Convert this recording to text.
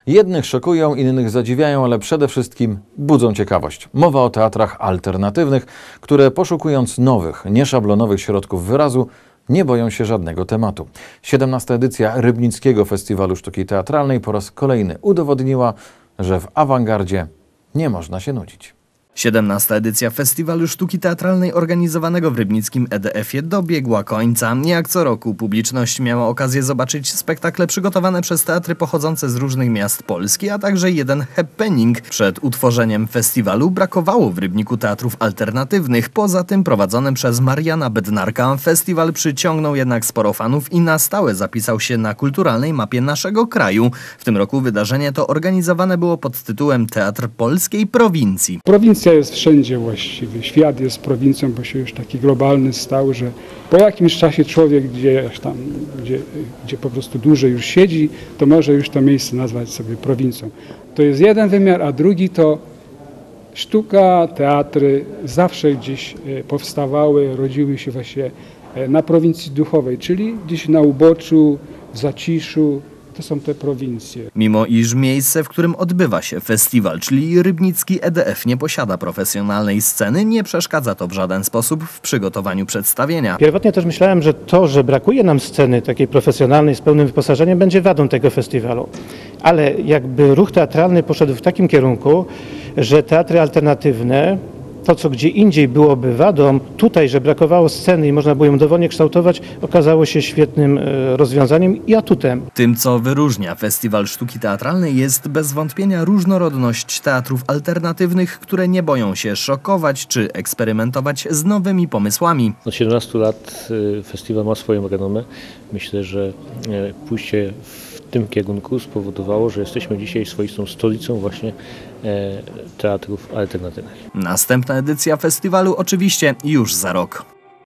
Jednych szokują, innych zadziwiają, ale przede wszystkim budzą ciekawość. Mowa o teatrach alternatywnych, które poszukując nowych, nieszablonowych środków wyrazu, nie boją się żadnego tematu. 17. edycja Rybnickiego Festiwalu Sztuki Teatralnej po raz kolejny udowodniła, że w awangardzie nie można się nudzić. 17. edycja Festiwalu Sztuki Teatralnej organizowanego w rybnickim EDF-ie dobiegła końca. Jak co roku publiczność miała okazję zobaczyć spektakle przygotowane przez teatry pochodzące z różnych miast Polski, a także jeden happening. Przed utworzeniem festiwalu brakowało w Rybniku teatrów alternatywnych. Poza tym prowadzonym przez Mariana Bednarka festiwal przyciągnął jednak sporo fanów i na stałe zapisał się na kulturalnej mapie naszego kraju. W tym roku wydarzenie to organizowane było pod tytułem Teatr Polskiej Prowincji. Prowincja jest wszędzie właściwie. Świat jest prowincją, bo się już taki globalny stał, że po jakimś czasie człowiek gdzie po prostu dłużej już siedzi, to może już to miejsce nazwać sobie prowincją. To jest jeden wymiar, a drugi to sztuka, teatry zawsze gdzieś powstawały, rodziły się właśnie na prowincji duchowej, czyli gdzieś na uboczu, w zaciszu. To są te prowincje. Mimo iż miejsce, w którym odbywa się festiwal, czyli rybnicki EDF, nie posiada profesjonalnej sceny, nie przeszkadza to w żaden sposób w przygotowaniu przedstawienia. Pierwotnie też myślałem, że to, że brakuje nam sceny takiej profesjonalnej z pełnym wyposażeniem, będzie wadą tego festiwalu. Ale jakby ruch teatralny poszedł w takim kierunku, że teatry alternatywne, to co gdzie indziej byłoby wadą, tutaj, że brakowało sceny i można było ją dowolnie kształtować, okazało się świetnym rozwiązaniem i atutem. Tym, co wyróżnia Festiwal Sztuki Teatralnej, jest bez wątpienia różnorodność teatrów alternatywnych, które nie boją się szokować czy eksperymentować z nowymi pomysłami. Od 17 lat festiwal ma swoją renomę. Myślę, że pójście w tym kierunku spowodowało, że jesteśmy dzisiaj swoistą stolicą właśnie teatrów alternatywnych. Następna edycja festiwalu oczywiście już za rok.